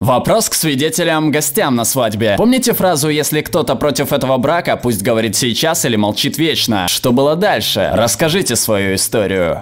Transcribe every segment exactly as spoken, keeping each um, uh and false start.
Вопрос к свидетелям-гостям на свадьбе. Помните фразу «если кто-то против этого брака, пусть говорит сейчас или молчит вечно»? Что было дальше? Расскажите свою историю.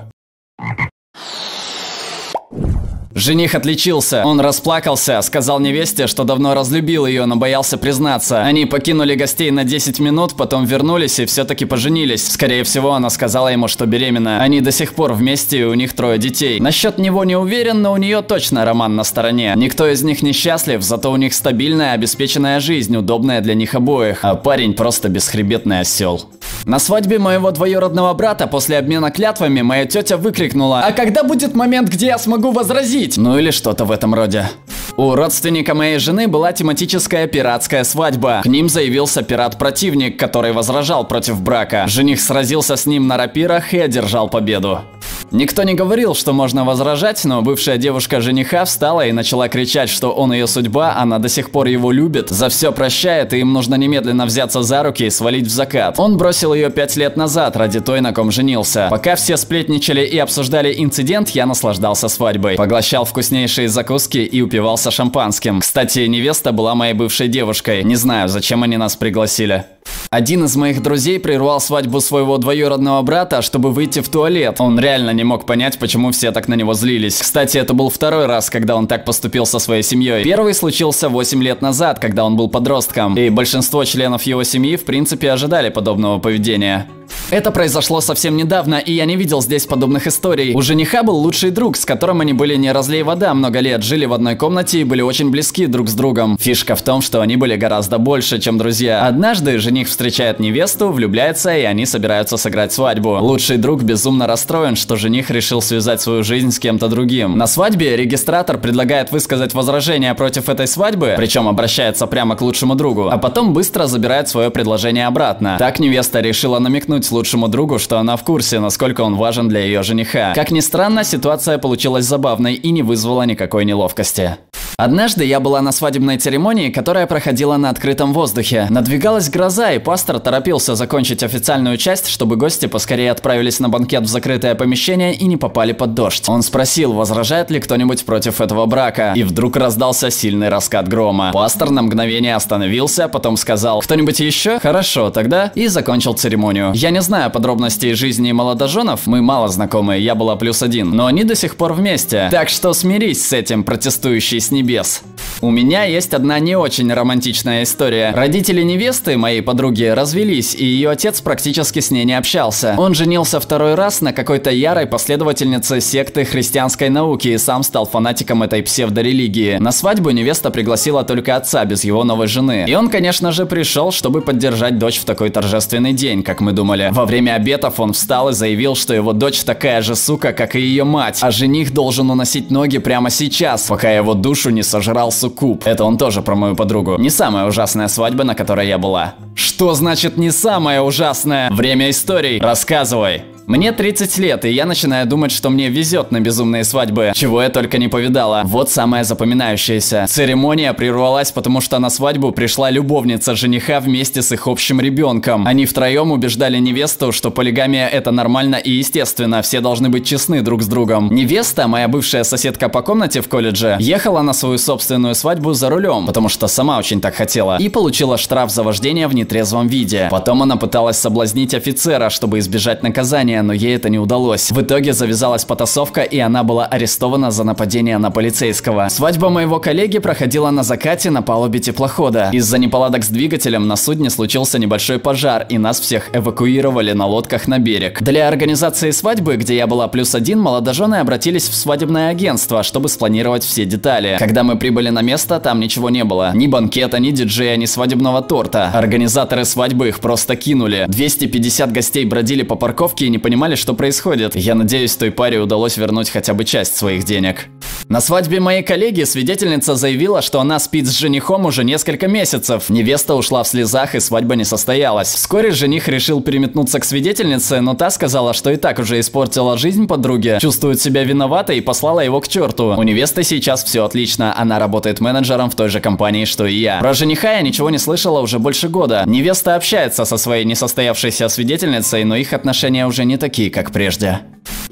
Жених отличился. Он расплакался, сказал невесте, что давно разлюбил ее, но боялся признаться. Они покинули гостей на десять минут, потом вернулись и все-таки поженились. Скорее всего, она сказала ему, что беременна. Они до сих пор вместе, и у них трое детей. Насчет него не уверен, но у нее точно роман на стороне. Никто из них не счастлив, зато у них стабильная, обеспеченная жизнь, удобная для них обоих. А парень просто бесхребетный осел. На свадьбе моего двоюродного брата после обмена клятвами моя тетя выкрикнула: «А когда будет момент, где я смогу возразить?» Ну или что-то в этом роде. У родственника моей жены была тематическая пиратская свадьба. К ним заявился пират-противник, который возражал против брака. Жених сразился с ним на рапирах и одержал победу. Никто не говорил, что можно возражать, но бывшая девушка жениха встала и начала кричать, что он ее судьба, она до сих пор его любит, за все прощает, и им нужно немедленно взяться за руки и свалить в закат. Он бросил ее пять лет назад ради той, на ком женился. Пока все сплетничали и обсуждали инцидент, я наслаждался свадьбой. Поглощал вкуснейшие закуски и упивался шампанским. Кстати, невеста была моей бывшей девушкой. Не знаю, зачем они нас пригласили. Один из моих друзей прервал свадьбу своего двоюродного брата, чтобы выйти в туалет. Он реально не мог понять, почему все так на него злились. Кстати, это был второй раз, когда он так поступил со своей семьей. Первый случился восемь лет назад, когда он был подростком, и большинство членов его семьи в принципе ожидали подобного поведения. Это произошло совсем недавно, и я не видел здесь подобных историй. У жениха был лучший друг, с которым они были не разлей вода много лет, жили в одной комнате и были очень близки друг с другом. Фишка в том, что они были гораздо больше, чем друзья. Однажды жених встречает невесту, влюбляется, и они собираются сыграть свадьбу. Лучший друг безумно расстроен, что жених решил связать свою жизнь с кем-то другим. На свадьбе регистратор предлагает высказать возражение против этой свадьбы, причем обращается прямо к лучшему другу, а потом быстро забирает свое предложение обратно. Так невеста решила намекнуть лучшему другу, что она в курсе, насколько он важен для ее жениха. Как ни странно, ситуация получилась забавной и не вызвала никакой неловкости. Однажды я была на свадебной церемонии, которая проходила на открытом воздухе. Надвигалась гроза, и пастор торопился закончить официальную часть, чтобы гости поскорее отправились на банкет в закрытое помещение и не попали под дождь. Он спросил, возражает ли кто-нибудь против этого брака, и вдруг раздался сильный раскат грома. Пастор на мгновение остановился, потом сказал: «Кто-нибудь еще? Хорошо, тогда…» и закончил церемонию. Я не знаю подробностей жизни молодоженов, мы мало знакомы, я была плюс один, но они до сих пор вместе. Так что смирись с этим, протестующий с небес. У меня есть одна не очень романтичная история. Родители невесты, моей подруги, развелись, и ее отец практически с ней не общался. Он женился второй раз на какой-то ярой последовательнице секты христианской науки и сам стал фанатиком этой псевдорелигии. На свадьбу невеста пригласила только отца без его новой жены. И он, конечно же, пришел, чтобы поддержать дочь в такой торжественный день, как мы думали. Во время обетов он встал и заявил, что его дочь такая же сука, как и ее мать, а жених должен уносить ноги прямо сейчас, пока его душу не сожрал суккуб. Это он тоже про мою подругу. Не самая ужасная свадьба, на которой я была. Что значит не самая ужасная? Время историй. Рассказывай. Мне тридцать лет, и я начинаю думать, что мне везет на безумные свадьбы, чего я только не повидала. Вот самое запоминающееся. Церемония прервалась, потому что на свадьбу пришла любовница жениха вместе с их общим ребенком. Они втроем убеждали невесту, что полигамия это нормально и естественно, все должны быть честны друг с другом. Невеста, моя бывшая соседка по комнате в колледже, ехала на свою собственную свадьбу за рулем, потому что сама очень так хотела, и получила штраф за вождение в нетрезвом виде. Потом она пыталась соблазнить офицера, чтобы избежать наказания, но ей это не удалось. В итоге завязалась потасовка, и она была арестована за нападение на полицейского. Свадьба моего коллеги проходила на закате на палубе теплохода. Из-за неполадок с двигателем на судне случился небольшой пожар, и нас всех эвакуировали на лодках на берег. Для организации свадьбы, где я была плюс один, молодожены обратились в свадебное агентство, чтобы спланировать все детали. Когда мы прибыли на место, там ничего не было. Ни банкета, ни диджея, ни свадебного торта. Организаторы свадьбы их просто кинули. двести пятьдесят гостей бродили по парковке и не понимали, что происходит. Я надеюсь, той паре удалось вернуть хотя бы часть своих денег. На свадьбе моей коллеги свидетельница заявила, что она спит с женихом уже несколько месяцев. Невеста ушла в слезах, и свадьба не состоялась. Вскоре жених решил переметнуться к свидетельнице, но та сказала, что и так уже испортила жизнь подруге, чувствует себя виноватой и послала его к черту. У невесты сейчас все отлично, она работает менеджером в той же компании, что и я. Про жениха я ничего не слышала уже больше года. Невеста общается со своей несостоявшейся свидетельницей, но их отношения уже не такие, как прежде.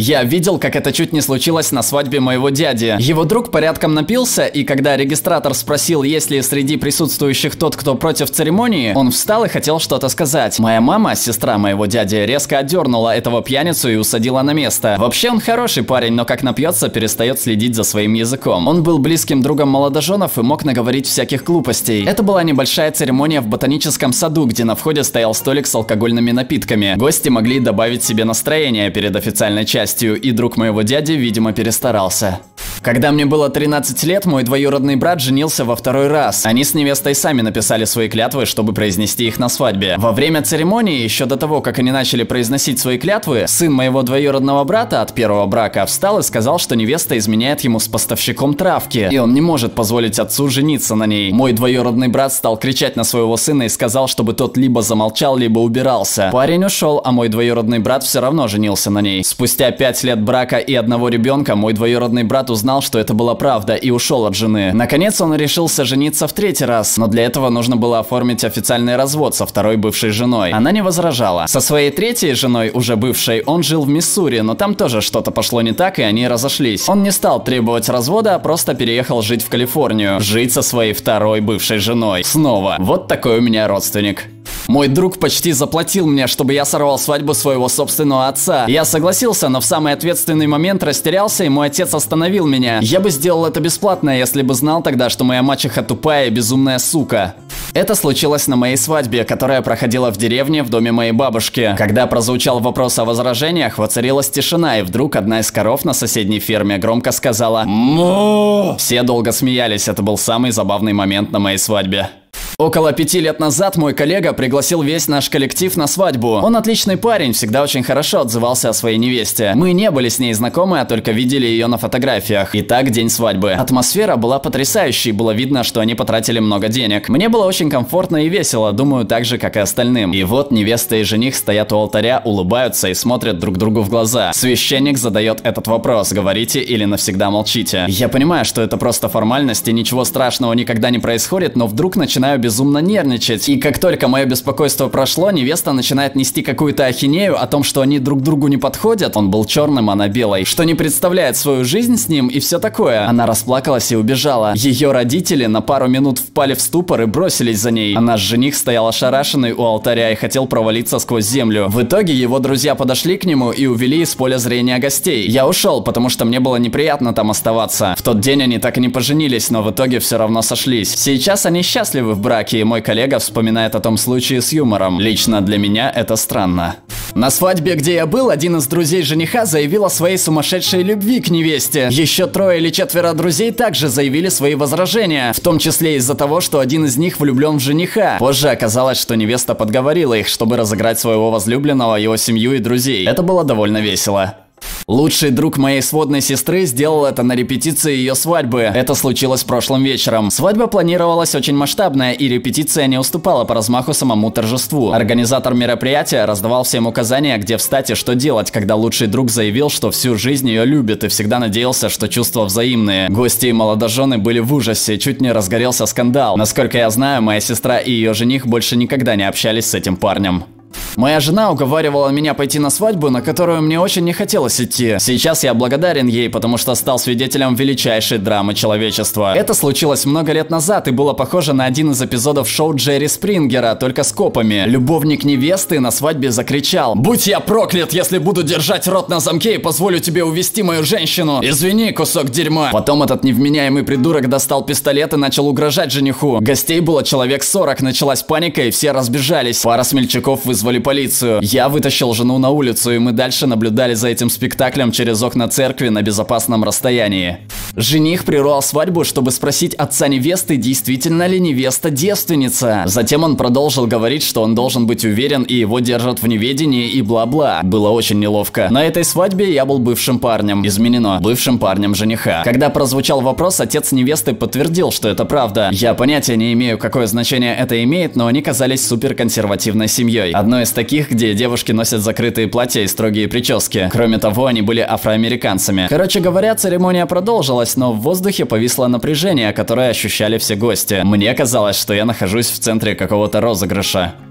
Я видел, как это чуть не случилось на свадьбе моего дяди. Его друг порядком напился, и когда регистратор спросил, есть ли среди присутствующих тот, кто против церемонии, он встал и хотел что-то сказать. Моя мама, сестра моего дяди, резко отдернула этого пьяницу и усадила на место. Вообще он хороший парень, но как напьется, перестает следить за своим языком. Он был близким другом молодоженов и мог наговорить всяких глупостей. Это была небольшая церемония в ботаническом саду, где на входе стоял столик с алкогольными напитками. Гости могли добавить себе настроение перед официальной частью, и друг моего дяди, видимо, перестарался. Когда мне было тринадцать лет, мой двоюродный брат женился во второй раз. Они с невестой сами написали свои клятвы, чтобы произнести их на свадьбе. Во время церемонии, еще до того, как они начали произносить свои клятвы, сын моего двоюродного брата от первого брака встал и сказал, что невеста изменяет ему с поставщиком травки, и он не может позволить отцу жениться на ней. Мой двоюродный брат стал кричать на своего сына и сказал, чтобы тот либо замолчал, либо убирался. Парень ушел, а мой двоюродный брат все равно женился на ней. Спустя пять лет брака и одного ребенка мой двоюродный брат узнал, что это была правда, и ушел от жены. Наконец он решился жениться в третий раз, но для этого нужно было оформить официальный развод со второй бывшей женой. Она не возражала. Со своей третьей женой, уже бывшей, он жил в Миссури, но там тоже что-то пошло не так, и они разошлись. Он не стал требовать развода, а просто переехал жить в Калифорнию. Жить со своей второй бывшей женой. Снова. Вот такой у меня родственник. Мой друг почти заплатил мне, чтобы я сорвал свадьбу своего собственного отца. Я согласился, но в самый ответственный момент растерялся, и мой отец остановил меня. Я бы сделал это бесплатно, если бы знал тогда, что моя мачеха тупая и безумная сука. Это случилось на моей свадьбе, которая проходила в деревне в доме моей бабушки. Когда прозвучал вопрос о возражениях, воцарилась тишина, и вдруг одна из коров на соседней ферме громко сказала «Мо!». Все долго смеялись, это был самый забавный момент на моей свадьбе. Около пяти лет назад мой коллега пригласил весь наш коллектив на свадьбу. Он отличный парень, всегда очень хорошо отзывался о своей невесте. Мы не были с ней знакомы, а только видели ее на фотографиях. Итак, день свадьбы. Атмосфера была потрясающей, было видно, что они потратили много денег. Мне было очень комфортно и весело, думаю, так же, как и остальным. И вот невеста и жених стоят у алтаря, улыбаются и смотрят друг другу в глаза. Священник задает этот вопрос: говорите или навсегда молчите. Я понимаю, что это просто формальность и ничего страшного никогда не происходит, но вдруг начинаю без безумно нервничать. И как только мое беспокойство прошло, невеста начинает нести какую-то ахинею о том, что они друг другу не подходят. Он был черным, она белой. Что не представляет свою жизнь с ним и все такое. Она расплакалась и убежала. Ее родители на пару минут впали в ступор и бросились за ней. А наш жених стоял ошарашенный у алтаря и хотел провалиться сквозь землю. В итоге его друзья подошли к нему и увели из поля зрения гостей. Я ушел, потому что мне было неприятно там оставаться. В тот день они так и не поженились, но в итоге все равно сошлись. Сейчас они счастливы в браке. И мой коллега вспоминает о том случае с юмором. Лично для меня это странно. На свадьбе, где я был, один из друзей жениха заявил о своей сумасшедшей любви к невесте. Еще трое или четверо друзей также заявили свои возражения, в том числе из-за того, что один из них влюблен в жениха. Позже оказалось, что невеста подговорила их, чтобы разыграть своего возлюбленного, его семью и друзей. Это было довольно весело. Лучший друг моей сводной сестры сделал это на репетиции ее свадьбы. Это случилось прошлым вечером. Свадьба планировалась очень масштабная, и репетиция не уступала по размаху самому торжеству. Организатор мероприятия раздавал всем указания, где встать и что делать, когда лучший друг заявил, что всю жизнь ее любит и всегда надеялся, что чувства взаимные. Гости и молодожены были в ужасе, чуть не разгорелся скандал. Насколько я знаю, моя сестра и ее жених больше никогда не общались с этим парнем. Моя жена уговаривала меня пойти на свадьбу, на которую мне очень не хотелось идти. Сейчас я благодарен ей, потому что стал свидетелем величайшей драмы человечества. Это случилось много лет назад и было похоже на один из эпизодов шоу Джерри Спрингера, только с копами. Любовник невесты на свадьбе закричал: «Будь я проклят, если буду держать рот на замке и позволю тебе увести мою женщину! Извини, кусок дерьма!» Потом этот невменяемый придурок достал пистолет и начал угрожать жениху. Гостей было человек сорок, началась паника и все разбежались. Пара смельчаков вызвали полицию. Я вытащил жену на улицу, и мы дальше наблюдали за этим спектаклем через окна церкви на безопасном расстоянии. Жених прервал свадьбу, чтобы спросить отца невесты, действительно ли невеста девственница. Затем он продолжил говорить, что он должен быть уверен и его держат в неведении и бла-бла. Было очень неловко. На этой свадьбе я был бывшим парнем. Изменено. Бывшим парнем жениха. Когда прозвучал вопрос, отец невесты подтвердил, что это правда. Я понятия не имею, какое значение это имеет, но они казались суперконсервативной семьей. Одной из таких, где девушки носят закрытые платья и строгие прически. Кроме того, они были афроамериканцами. Короче говоря, церемония продолжилась, но в воздухе повисло напряжение, которое ощущали все гости. Мне казалось, что я нахожусь в центре какого-то розыгрыша.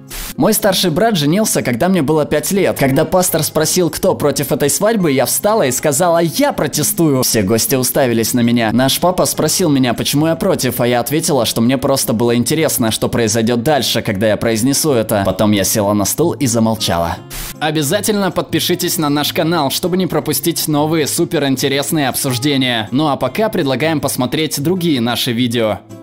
Мой старший брат женился, когда мне было пять лет. Когда пастор спросил, кто против этой свадьбы, я встала и сказала: «Я протестую». Все гости уставились на меня. Наш папа спросил меня, почему я против, а я ответила, что мне просто было интересно, что произойдет дальше, когда я произнесу это. Потом я села на стул и замолчала. Обязательно подпишитесь на наш канал, чтобы не пропустить новые суперинтересные обсуждения. Ну а пока предлагаем посмотреть другие наши видео.